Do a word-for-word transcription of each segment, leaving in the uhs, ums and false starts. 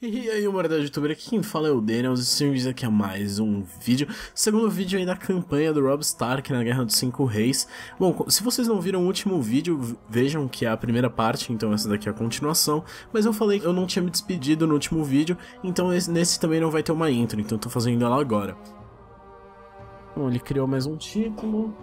E aí, humildade youtuber, aqui quem fala é o Daniel, e sejam aqui a mais um vídeo, segundo vídeo aí da campanha do Robb Stark na Guerra dos Cinco Reis. Bom, se vocês não viram o último vídeo, vejam que é a primeira parte, então essa daqui é a continuação, mas eu falei que eu não tinha me despedido no último vídeo, então nesse também não vai ter uma intro, então eu tô fazendo ela agora. Bom, ele criou mais um título.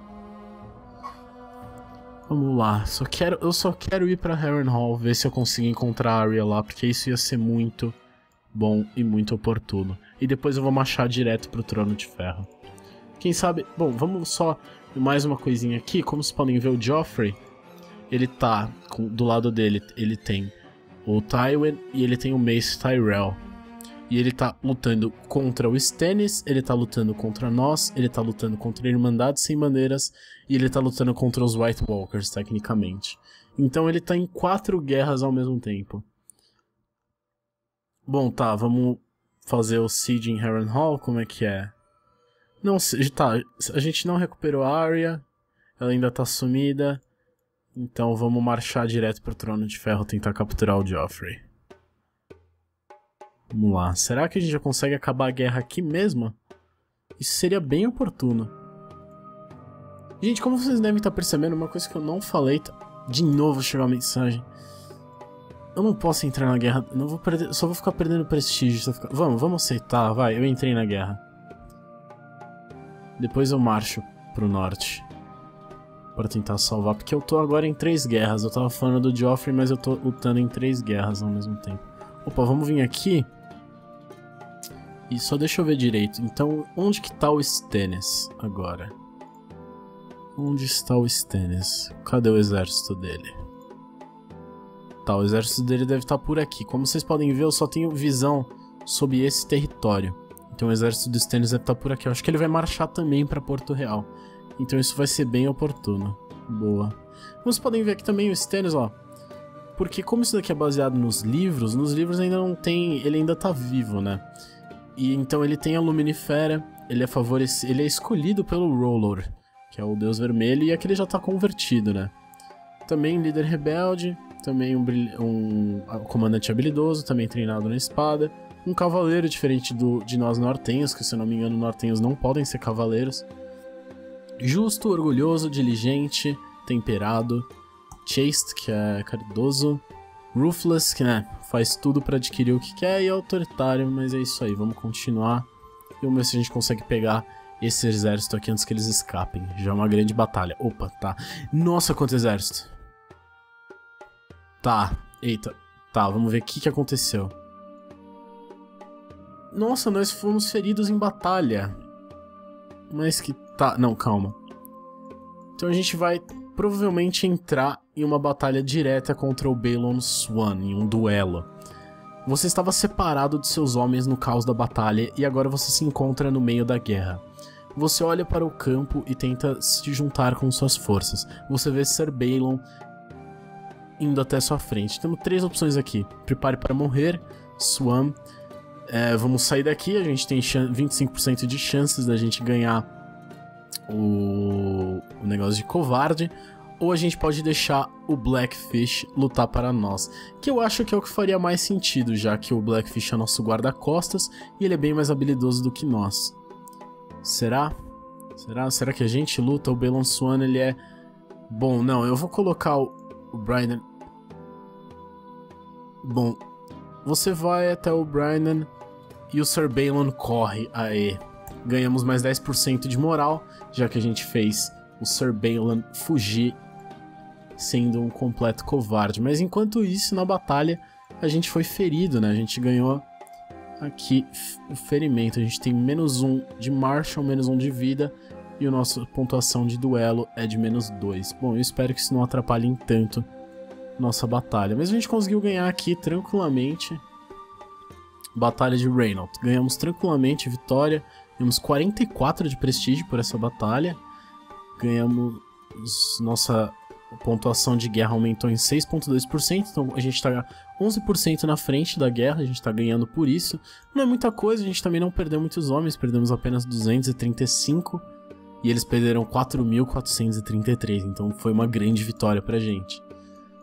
Vamos lá, só quero, eu só quero ir pra Harrenhal, ver se eu consigo encontrar a Arya lá, porque isso ia ser muito bom e muito oportuno. E depois eu vou marchar direto pro Trono de Ferro. Quem sabe... Bom, vamos só mais uma coisinha aqui. Como vocês podem ver, o Joffrey, ele tá, com, do lado dele, ele tem o Tywin e ele tem o Mace Tyrell. E ele tá lutando contra o Stannis, ele tá lutando contra nós, ele tá lutando contra a Irmandade Sem Bandeiras e ele tá lutando contra os White Walkers, tecnicamente. Então ele tá em quatro guerras ao mesmo tempo. Bom, tá, vamos fazer o Siege em Harrenhal, como é que é? Não, tá, a gente não recuperou a Arya, ela ainda tá sumida, então vamos marchar direto pro Trono de Ferro tentar capturar o Joffrey. Vamos lá, será que a gente já consegue acabar a guerra aqui mesmo? Isso seria bem oportuno. Gente, como vocês devem estar percebendo, uma coisa que eu não falei... Tá... De novo chegou a mensagem. Eu não posso entrar na guerra, não vou perder, só vou ficar perdendo prestígio. Só ficar... Vamos, vamos aceitar, vai, eu entrei na guerra. Depois eu marcho pro norte para tentar salvar, porque eu tô agora em três guerras. Eu tava falando do Joffrey, mas eu tô lutando em três guerras ao mesmo tempo. Opa, vamos vir aqui. E só deixa eu ver direito. Então, onde que tá o Stannis agora? Onde está o Stannis? Cadê o exército dele? Tá, o exército dele deve estar por aqui. Como vocês podem ver, eu só tenho visão sobre esse território. Então o exército do Stannis deve estar por aqui. Eu acho que ele vai marchar também para Porto Real. Então isso vai ser bem oportuno. Boa. Como vocês podem ver aqui também o Stannis, ó. Porque como isso daqui é baseado nos livros, nos livros ainda não tem... Ele ainda tá vivo, né? E então ele tem a Luminifera, ele é favorecido, ele é escolhido pelo R'hllor, que é o Deus Vermelho, e aqui ele já tá convertido, né? Também líder rebelde, também um, um, um comandante habilidoso, também treinado na espada, um cavaleiro diferente do, de nós nortenhos, que se eu não me engano nortenhos não podem ser cavaleiros. Justo, orgulhoso, diligente, temperado, chaste, que é caridoso, ruthless, que né, faz tudo pra adquirir o que quer, e autoritário, mas é isso aí, vamos continuar. E vamos ver se a gente consegue pegar esse exército aqui antes que eles escapem. Já é uma grande batalha. Opa, tá. Nossa, quanto exército. Tá, eita. Tá, vamos ver o que, que aconteceu. Nossa, nós fomos feridos em batalha. Mas que... Tá, não, calma. Então a gente vai provavelmente entrar em uma batalha direta contra o Balon Swan, em um duelo. Você estava separado de seus homens no caos da batalha e agora você se encontra no meio da guerra. Você olha para o campo e tenta se juntar com suas forças. Você vê Ser Balon indo até sua frente. Temos três opções aqui. Prepare para morrer, Swan. É, vamos sair daqui, a gente tem vinte e cinco por cento de chances da gente ganhar o, o negócio de covarde. Ou a gente pode deixar o Blackfish lutar para nós, que eu acho que é o que faria mais sentido, já que o Blackfish é nosso guarda-costas e ele é bem mais habilidoso do que nós. Será? Será? Será que a gente luta? O Balon Swan, ele é... Bom, não, eu vou colocar o, o Brian... Bom, você vai até o Brian e o Ser Balon corre. Aê, ganhamos mais dez por cento de moral, já que a gente fez o Ser Balon fugir sendo um completo covarde. Mas enquanto isso, na batalha, a gente foi ferido, né? A gente ganhou aqui o ferimento. A gente tem menos um de marcha, menos um de vida, e a nossa pontuação de duelo é de menos dois. Bom, eu espero que isso não atrapalhe em tanto nossa batalha. Mas a gente conseguiu ganhar aqui tranquilamente. Batalha de Reynauld. Ganhamos tranquilamente vitória. Temos quarenta e quatro de prestígio por essa batalha. Ganhamos... Nossa pontuação de guerra aumentou em seis vírgula dois por cento. Então a gente está onze por cento na frente da guerra. A gente está ganhando por isso. Não é muita coisa. A gente também não perdeu muitos homens. Perdemos apenas duzentos e trinta e cinco. E eles perderam quatro mil quatrocentos e trinta e três. Então foi uma grande vitória pra gente.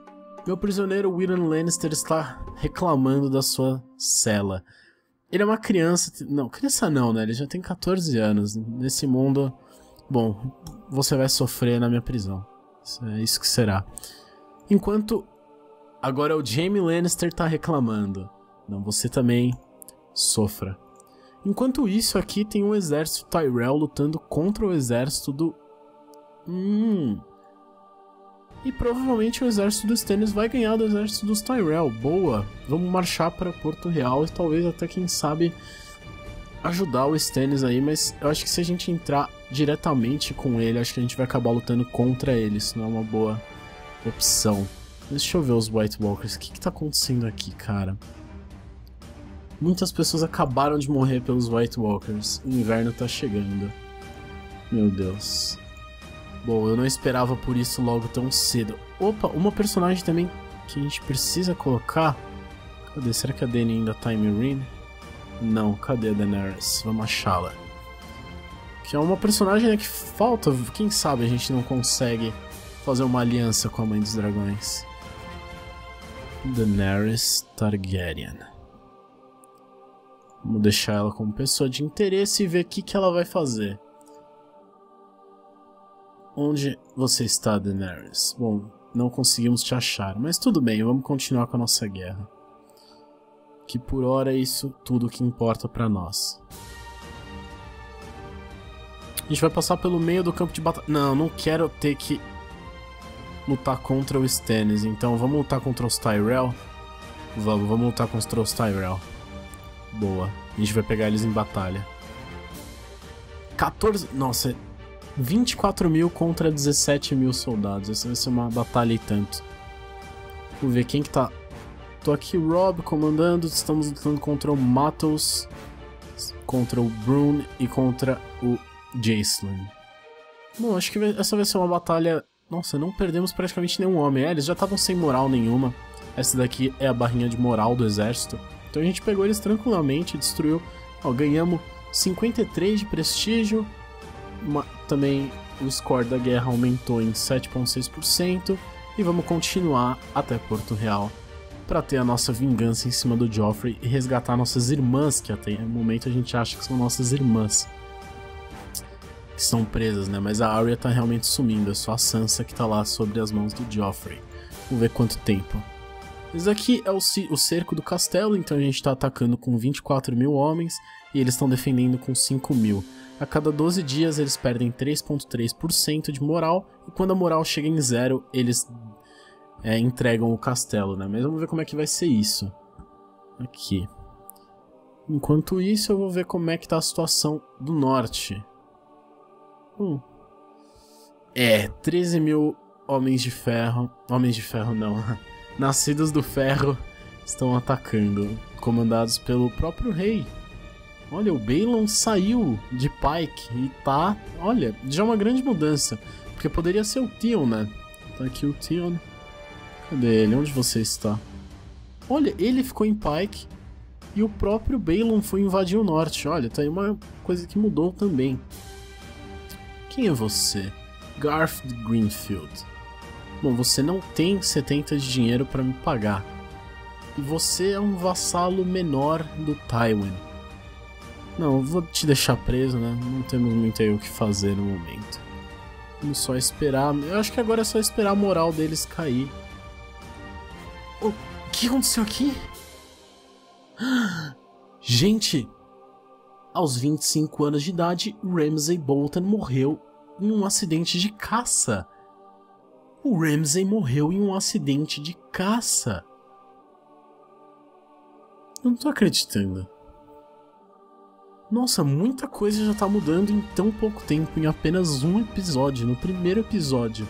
Meu prisioneiro William Lannister está reclamando da sua cela. Ele é uma criança... Não, criança não, né? Ele já tem quatorze anos. Nesse mundo... Bom, você vai sofrer na minha prisão. É isso que será. Enquanto... Agora o Jaime Lannister tá reclamando. Não, você também sofra. Enquanto isso, aqui tem um exército Tyrell lutando contra o exército do... Hum... E provavelmente o exército dos Stannis vai ganhar do exército dos Tyrell. Boa! Vamos marchar para Porto Real e talvez até, quem sabe, ajudar o Stannis aí. Mas eu acho que se a gente entrar diretamente com ele, acho que a gente vai acabar lutando contra ele. Isso não é uma boa opção. Deixa eu ver os White Walkers. O que que tá acontecendo aqui, cara? Muitas pessoas acabaram de morrer pelos White Walkers. O inverno tá chegando. Meu Deus. Bom, eu não esperava por isso logo tão cedo. Opa, uma personagem também que a gente precisa colocar. Cadê? Será que a Dany ainda tá em Meereen? Não, cadê a Daenerys? Vamos achá-la. Que é uma personagem, né, que falta. Quem sabe a gente não consegue fazer uma aliança com a Mãe dos Dragões. Daenerys Targaryen. Vamos deixar ela como pessoa de interesse e ver o que, que ela vai fazer. Onde você está, Daenerys? Bom, não conseguimos te achar, mas tudo bem, vamos continuar com a nossa guerra. Que por hora é isso tudo que importa pra nós. A gente vai passar pelo meio do campo de batalha. Não, não quero ter que lutar contra o Stannis, então vamos lutar contra os Tyrell? Vamos, vamos lutar contra os Tyrell. Boa, a gente vai pegar eles em batalha. quatorze... Nossa... vinte e quatro mil contra dezessete mil soldados. Essa vai ser uma batalha e tanto. Vamos ver quem que tá. Tô aqui, Robb, comandando. Estamos lutando contra o Matos, contra o Brune e contra o Jacelyn. Bom, acho que essa vai ser uma batalha... Nossa, não perdemos praticamente nenhum homem. É, eles já estavam sem moral nenhuma. Essa daqui é a barrinha de moral do exército. Então a gente pegou eles tranquilamente, destruiu. Ó, ganhamos cinquenta e três de prestígio. Uma, também o score da guerra aumentou em sete vírgula seis por cento e vamos continuar até Porto Real para ter a nossa vingança em cima do Joffrey e resgatar nossas irmãs, que até no momento a gente acha que são nossas irmãs que estão presas, né? Mas a Arya tá realmente sumindo, é só a Sansa que tá lá sobre as mãos do Joffrey. Vamos ver quanto tempo. Esse aqui é o, o cerco do castelo, então a gente tá atacando com vinte e quatro mil homens e eles estão defendendo com cinco mil. A cada doze dias eles perdem três vírgula três por cento de moral, e quando a moral chega em zero, eles é, entregam o castelo, né? Mas vamos ver como é que vai ser isso. Aqui. Enquanto isso, eu vou ver como é que tá a situação do norte. Hum. É, treze mil homens de ferro... Homens de ferro não. Nascidos do ferro estão atacando, comandados pelo próprio rei. Olha, o Balon saiu de Pike e tá... Olha, já é uma grande mudança. Porque poderia ser o Theon, né? Tá aqui o Theon. Cadê ele? Onde você está? Olha, ele ficou em Pike e o próprio Balon foi invadir o norte. Olha, tá aí uma coisa que mudou também. Quem é você? Garth Greenfield. Bom, você não tem setenta de dinheiro para me pagar. E você é um vassalo menor do Tywin. Não, eu vou te deixar preso, né? Não temos muito aí o que fazer no momento. Vamos só esperar. Eu acho que agora é só esperar a moral deles cair. O que aconteceu aqui? Gente! Aos vinte e cinco anos de idade, Ramsay Bolton morreu em um acidente de caça. O Ramsay morreu em um acidente de caça. Eu não tô acreditando. Nossa, muita coisa já tá mudando em tão pouco tempo, em apenas um episódio, no primeiro episódio.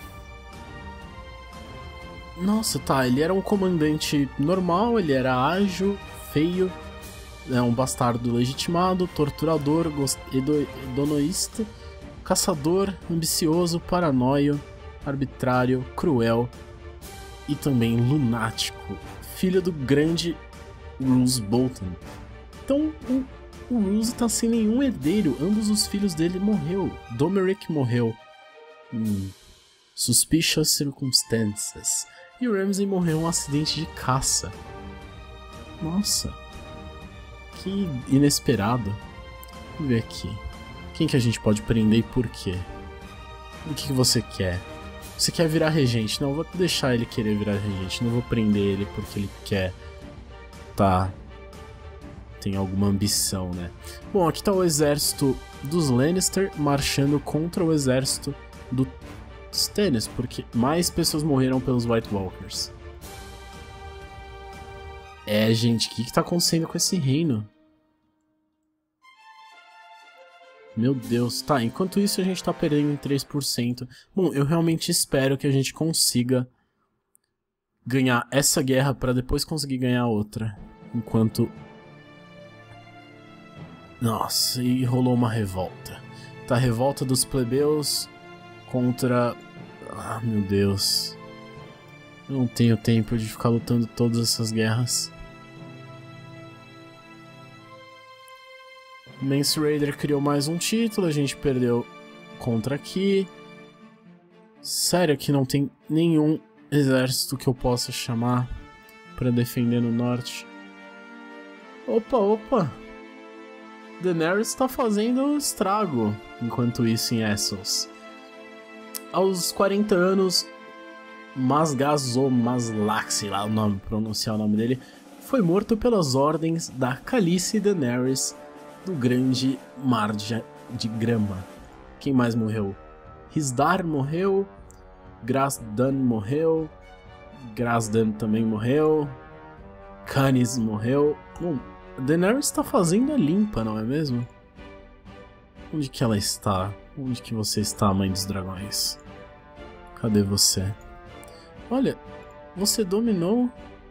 Nossa, tá, ele era um comandante normal, ele era ágil, feio, é um bastardo legitimado, torturador, hedonoísta, caçador, ambicioso, paranoio, arbitrário, cruel e também lunático, filho do grande Roose Bolton. Então, o O Roose tá sem nenhum herdeiro, ambos os filhos dele morreu. Domeric morreu em suspicious circumstances. E o Ramsay morreu em um acidente de caça. Nossa. Que inesperado. Vamos ver aqui. Quem que a gente pode prender e por quê? O que, que você quer? Você quer virar regente? Não, eu vou deixar ele querer virar regente. Não vou prender ele porque ele quer. Tá. Tem alguma ambição, né? Bom, aqui tá o exército dos Lannister marchando contra o exército dos Stannis, porque mais pessoas morreram pelos White Walkers. É, gente, o que, que tá acontecendo com esse reino? Meu Deus, tá, enquanto isso a gente tá perdendo em três por cento. Bom, eu realmente espero que a gente consiga ganhar essa guerra pra depois conseguir ganhar outra. Enquanto... Nossa, e rolou uma revolta. Tá, a revolta dos plebeus contra... Ah, meu Deus. Eu não tenho tempo de ficar lutando todas essas guerras. Mance Rayder criou mais um título, a gente perdeu contra aqui. Sério que não tem nenhum exército que eu possa chamar pra defender no norte. Opa, opa! Daenerys tá fazendo estrago enquanto isso em Essos. Aos quarenta anos, Masgazo Maslak, sei lá o nome, pronunciar o nome dele, foi morto pelas ordens da Khaleesi Daenerys do grande mar de, de grama. Quem mais morreu? Risdar morreu, Grasdan morreu, Grasdan também morreu, Canis morreu. Bom, Daenerys está fazendo a limpa, não é mesmo? Onde que ela está? Onde que você está, Mãe dos Dragões? Cadê você? Olha, você dominou...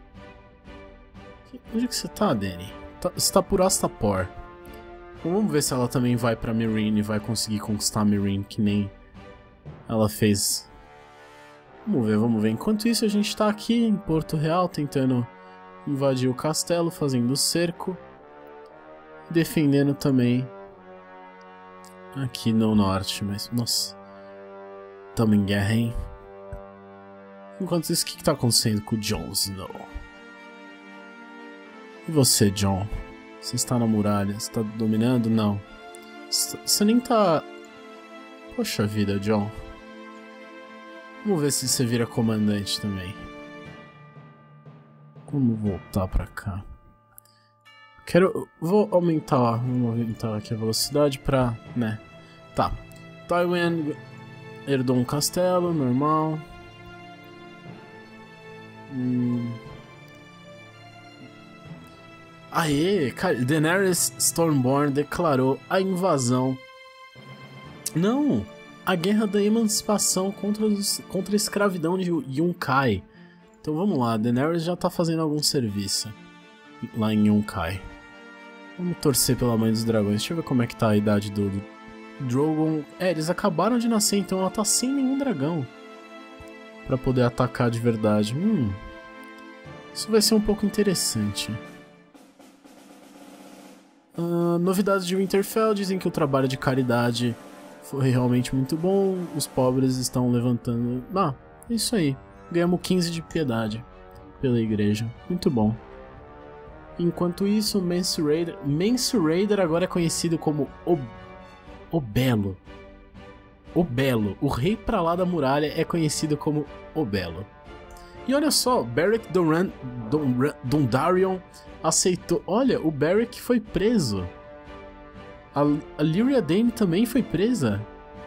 Onde que você tá, Dany? Tá, você está por Astapor. Vamos ver se ela também vai pra Meereen e vai conseguir conquistar a Meereen, que nem ela fez. Vamos ver, vamos ver. Enquanto isso, a gente tá aqui em Porto Real, tentando invadir o castelo, fazendo cerco. Defendendo também aqui no norte, mas... Nossa. Tamo em guerra, hein? Enquanto isso, o que, que tá acontecendo com o Jon Snow? E você, Jon? Você está na muralha? Você está dominando? Não. Você nem tá... Poxa vida, Jon. Vamos ver se você vira comandante também. Vamos voltar pra cá. Quero... Vou aumentar... Vamos aumentar aqui a velocidade pra... Né. Tá. Tywin herdou um castelo, normal. Hum... Aê, cara, Daenerys Stormborn declarou a invasão. Não, a guerra da emancipação contra, os, contra a escravidão de Yunkai. Então vamos lá, Daenerys já tá fazendo algum serviço lá em Yunkai. Vamos torcer pela Mãe dos Dragões. Deixa eu ver como é que tá a idade do, do Drogon. É, eles acabaram de nascer, então ela tá sem nenhum dragão pra poder atacar de verdade. Hum, isso vai ser um pouco interessante. Uh, novidades de Winterfell dizem que o trabalho de caridade foi realmente muito bom. Os pobres estão levantando... Ah, é isso aí. Ganhamos quinze de piedade pela igreja. Muito bom. Enquanto isso, Mance Rayder... Mance Rayder agora é conhecido como o... o Belo. O Belo. O rei pra lá da muralha é conhecido como o Belo. E olha só, Beric Donran... Donran... Dondarrion aceitou... Olha, o Beric foi preso. A, a Lyria Dane também foi presa.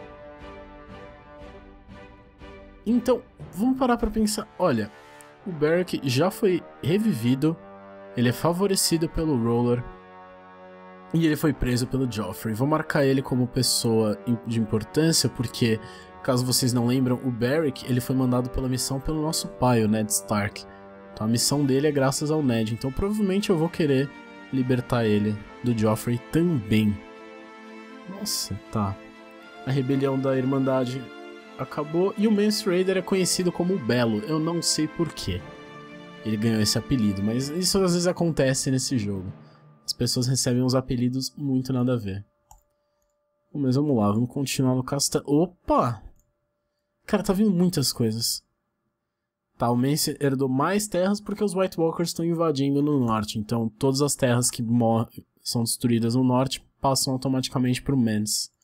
Então, vamos parar pra pensar. Olha, o Beric já foi revivido. Ele é favorecido pelo Roller. E ele foi preso pelo Joffrey. Vou marcar ele como pessoa de importância, porque, caso vocês não lembram, o Beric ele foi mandado pela missão pelo nosso pai, o Ned Stark. Então a missão dele é graças ao Ned. Então provavelmente eu vou querer libertar ele do Joffrey também. Nossa, tá. A rebelião da Irmandade acabou. E o Mance Rayder é conhecido como o Belo. Eu não sei porquê ele ganhou esse apelido, mas isso às vezes acontece nesse jogo. As pessoas recebem uns apelidos muito nada a ver. Bom, mas vamos lá, vamos continuar no castelo. Opa! Cara, tá vindo muitas coisas. Tá, o Mance herdou mais terras porque os White Walkers estão invadindo no norte. Então, todas as terras que são destruídas no norte passam automaticamente pro Mance.